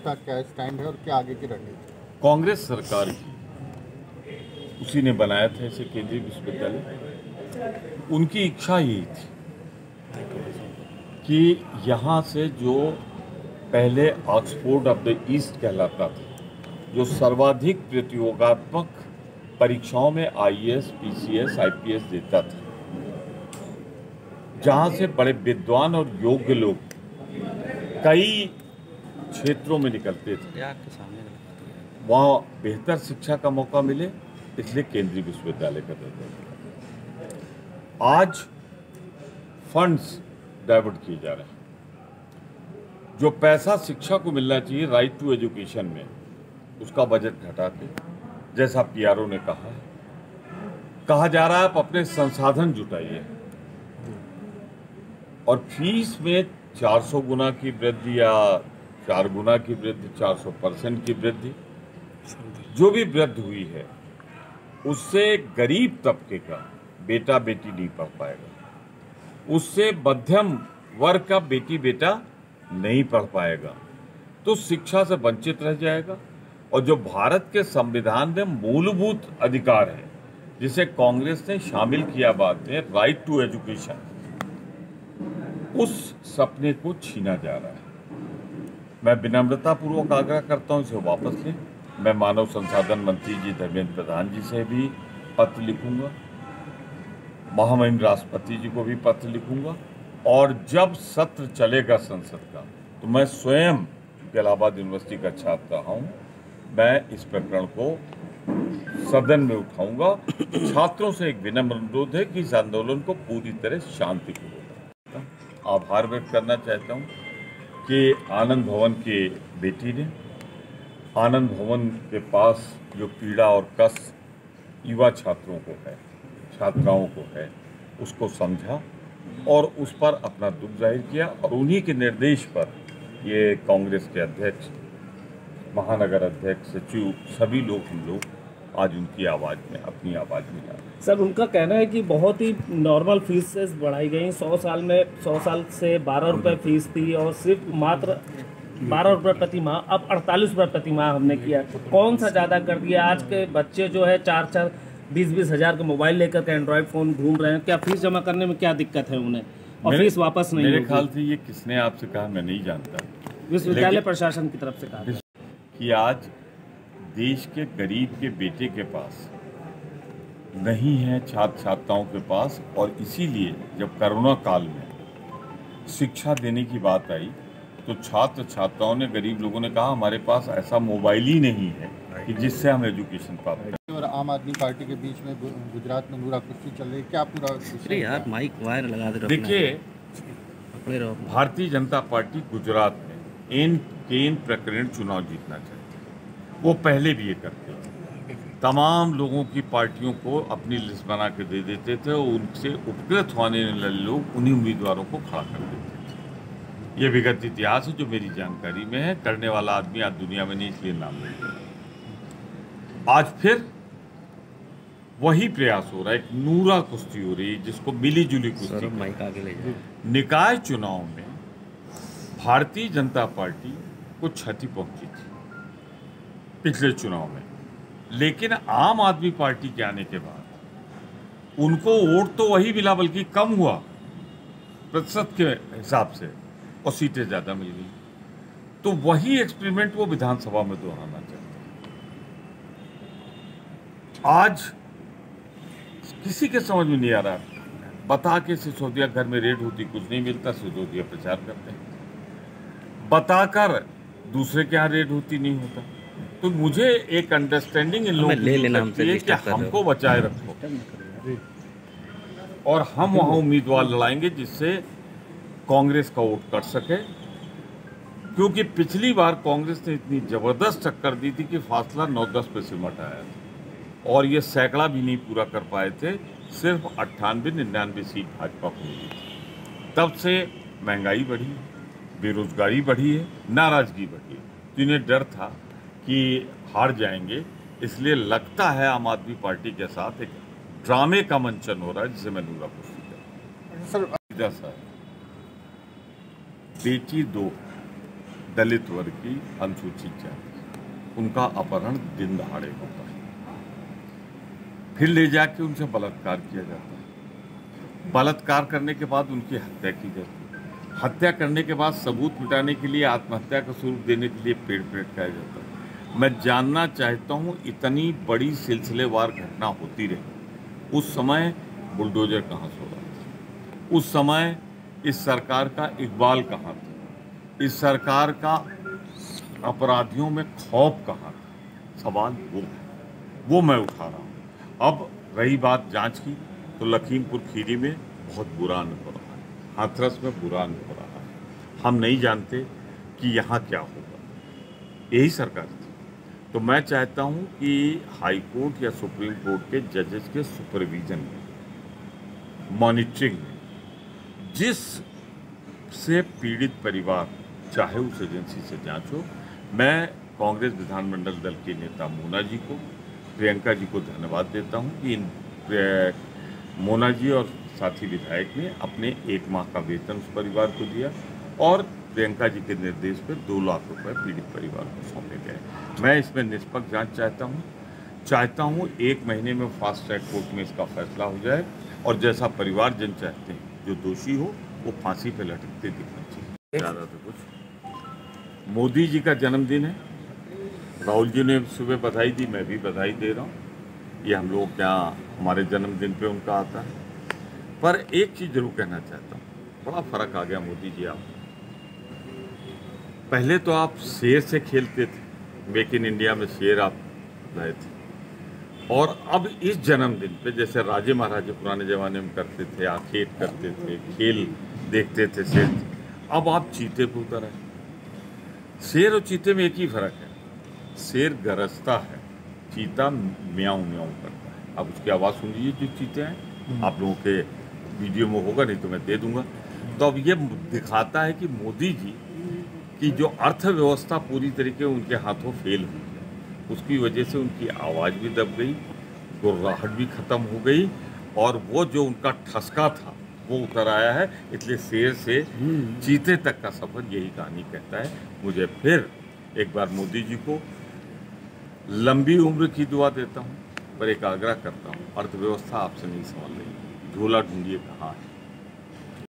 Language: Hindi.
का क्या स्टैंड है और क्या आगे की रणनीति? कांग्रेस सरकार की, उसी ने बनाया था इसे केंद्रीय विश्वविद्यालय। उनकी इच्छा यही थी कि यहाँ से जो पहले ऑक्सफोर्ड ऑफ द ईस्ट कहलाता था, जो सर्वाधिक प्रतियोगात्मक परीक्षाओं में आईएएस, पीसीएस, आईपीएस देता था, जहाँ से बड़े विद्वान और योग्य लोग कई क्षेत्रों में निकलते थे, वहाँ बेहतर शिक्षा का मौका मिले, इसलिए केंद्रीय विश्वविद्यालय का दर्जा दिया। आज फंड्स डाइवर्ट किए जा रहे हैं। जो पैसा शिक्षा को मिलना चाहिए राइट टू एजुकेशन में, उसका बजट घटा के, जैसा पीआरओ ने कहा जा रहा है आप अपने संसाधन जुटाइए, और फीस में 400 गुना की वृद्धि या 4 गुना की वृद्धि, 400% की वृद्धि, जो भी वृद्धि हुई है उससे गरीब तबके का बेटा बेटी नहीं पढ़ पाएगा, उससे मध्यम वर्ग का बेटी बेटा नहीं पढ़ पाएगा, तो शिक्षा से वंचित रह जाएगा। और जो भारत के संविधान में मूलभूत अधिकार है, जिसे कांग्रेस ने शामिल किया बाद में, राइट टू एजुकेशन, उस सपने को छीना जा रहा है। मैं विनम्रतापूर्वक आग्रह करता हूं इसे वापस लें। मैं मानव संसाधन मंत्री जी धर्मेंद्र प्रधान जी से भी पत्र लिखूंगा, महामहिम राष्ट्रपति जी को भी पत्र लिखूंगा, और जब सत्र चलेगा संसद का, तो मैं स्वयं इलाहाबाद यूनिवर्सिटी का छात्र रहा हूं, मैं इस प्रकरण को सदन में उठाऊंगा। छात्रों से एक विनम्र अनुरोध है कि इस आंदोलन को पूरी तरह शांतिपूर्वक, आभार व्यक्त करना चाहता हूं कि आनंद भवन के बेटी ने आनंद भवन के पास जो पीड़ा और कष्ट युवा छात्रों को है, छात्राओं को है, उसको समझा और उस पर अपना दुख जाहिर किया, और उन्हीं के निर्देश पर ये कांग्रेस के अध्यक्ष, महानगर अध्यक्ष, सचिव, सभी लोग, हम लोग आज उनकी आवाज़ में अपनी आवाज़ मिला। सर, उनका कहना है कि बहुत ही नॉर्मल फीस से बढ़ाई गई। 100 साल से 12 रुपये फीस थी, और सिर्फ मात्र 12 रुपये प्रति माह, अब 48 रुपये प्रति माह हमने किया। कौन सा ज़्यादा कर दिया? आज के बच्चे जो है 4-4, 20-20 हज़ार के मोबाइल लेकर के एंड्रॉयड फ़ोन घूम रहे हैं। क्या फीस जमा करने में क्या दिक्कत है उन्हें, और फीस वापस नहीं? मेरे ख्याल से ये किसने आपसे कहा मैं नहीं जानता, विश्वविद्यालय प्रशासन की तरफ से कहा कि आज देश के गरीब के बेटे के पास नहीं है, छात्र छात्राओं के पास, और इसीलिए जब कोरोना काल में शिक्षा देने की बात आई तो छात्र छात्राओं ने, गरीब लोगों ने कहा हमारे पास ऐसा मोबाइल ही नहीं है कि जिससे हम एजुकेशन प्राप्त करें। और आम आदमी पार्टी के बीच में गुजरात में नूरा कुश्ती चल रही है, क्या पूरा यार माइक वायर लगा दे? देखिए, भारतीय जनता पार्टी गुजरात में इन प्रकरण चुनाव जीतना चाहती है। वो पहले भी ये करते थे, तमाम लोगों की पार्टियों को अपनी लिस्ट बना के दे देते थे, और उनसे उपकृत होने वाले लोग उन्हीं उम्मीदवारों को खड़ा कर देते थे। ये विगत इतिहास है जो मेरी जानकारी में है। करने वाला आदमी आज दुनिया में नहीं, इसलिए नाम नहीं। आज फिर वही प्रयास हो रहा है, एक नूरा कुश्ती हो रही है, जिसको मिली जुली कुश्ती। निकाय चुनाव में भारतीय जनता पार्टी को क्षति पहुंची थी पिछले चुनाव में, लेकिन आम आदमी पार्टी के आने के बाद उनको वोट तो वही मिला, बल्कि कम हुआ प्रतिशत के हिसाब से, और सीटें ज्यादा मिल गई। तो वही एक्सपेरिमेंट वो विधानसभा में दोहराना चाहते हैं। आज किसी के समझ में नहीं आ रहा, बता के सिसोदिया घर में रेड होती, कुछ नहीं मिलता, सिसोदिया प्रचार करते हैं, बताकर दूसरे के यहाँ रेड होती, नहीं होता। तो मुझे एक अंडरस्टैंडिंग इन लोगों की कि हमको बचाए रखो, और हम वहाँ उम्मीदवार लड़ाएंगे जिससे कांग्रेस का वोट कट सके, क्योंकि पिछली बार कांग्रेस ने इतनी जबरदस्त टक्कर दी थी कि फासला 9-10 पे सिमट आया था, और ये सैकड़ा भी नहीं पूरा कर पाए थे। सिर्फ 98-99 सीट भाजपा को मिली थी। तब से महंगाई बढ़ी, बेरोजगारी बढ़ी है, नाराजगी बढ़ी है, तो इन्हें डर था कि हार जाएंगे, इसलिए लगता है आम आदमी पार्टी के साथ एक ड्रामे का मंचन हो रहा है, जिसे मैं नूरा कुश्ती। सर, बेटी 2 दलित वर्ग की, अनुसूचित जाति, उनका अपहरण दिन दहाड़े होता है, फिर ले जाके उनसे बलात्कार किया जाता है, बलात्कार करने के बाद उनकी हत्या की जाती है, हत्या करने के बाद सबूत मिटाने के लिए, आत्महत्या का स्वरूप देने के लिए पेड़ पे लटकाया जाता है। मैं जानना चाहता हूँ, इतनी बड़ी सिलसिलेवार घटना होती रही, उस समय बुलडोजर कहाँ सो रहा था? उस समय इस सरकार का इकबाल कहाँ था? इस सरकार का अपराधियों में खौफ कहाँ था? सवाल वो मैं उठा रहा हूँ। अब रही बात जांच की, तो लखीमपुर खीरी में बहुत बुरा अनुभव रहा है, हाथरस में बुरा अनुभव रहा है। हम नहीं जानते कि यहाँ क्या होगा, यही सरकार थी। तो मैं चाहता हूँ कि हाई कोर्ट या सुप्रीम कोर्ट के जजेस के सुपरविजन में, मॉनिटरिंग में, जिस से पीड़ित परिवार चाहे उस एजेंसी से जांच हो। मैं कांग्रेस विधानमंडल दल के नेता मोना जी को, प्रियंका जी को धन्यवाद देता हूं कि मोना जी और साथी विधायक ने अपने 1 माह का वेतन उस परिवार को दिया और प्रियंका जी के निर्देश पर 2 लाख रुपए पीड़ित परिवार को सौंपे गए। मैं इसमें निष्पक्ष जांच चाहता हूं 1 महीने में फास्ट ट्रैक कोर्ट में इसका फैसला हो जाए और जैसा परिवारजन चाहते हैं, जो दोषी हो वो फांसी पे लटकते दिखना चाहिए। ज़्यादा तो कुछ। मोदी जी का जन्मदिन है, राहुल जी ने सुबह बधाई दी, मैं भी बधाई दे रहा हूँ। ये हम लोग क्या हमारे जन्मदिन पे उनका आता है। पर एक चीज़ जरूर कहना चाहता हूँ, बड़ा फर्क आ गया मोदी जी। आप पहले तो आप शेर से खेलते थे, मेक इन इंडिया में शेर आप लाए थे, और अब इस जन्मदिन पे जैसे राजे महाराजे पुराने ज़माने में करते थे, आखेट करते थे, खेल देखते थे शेर, अब आप चीते पे उतर आए। शेर और चीते में एक ही फर्क है, शेर गरजता है, चीता म्याऊं म्याऊं करता है। अब उसकी आवाज़ सुन लीजिए जो चीते हैं, आप लोगों के वीडियो में होगा, नहीं तो मैं दे दूंगा। तो अब ये दिखाता है कि मोदी जी की जो अर्थव्यवस्था पूरी तरीके उनके हाथों फेल हुई है, उसकी वजह से उनकी आवाज़ भी दब गई, गुर्राहट भी ख़त्म हो गई, और वो जो उनका ठसका था वो उतर आया है। इसलिए शेर से चीते तक का सफ़र यही कहानी कहता है। मुझे फिर एक बार मोदी जी को लंबी उम्र की दुआ देता हूँ, पर एक आग्रह करता हूँ, अर्थव्यवस्था आपसे नहीं संभल रही, झोला ढूंढिए कहाँ है।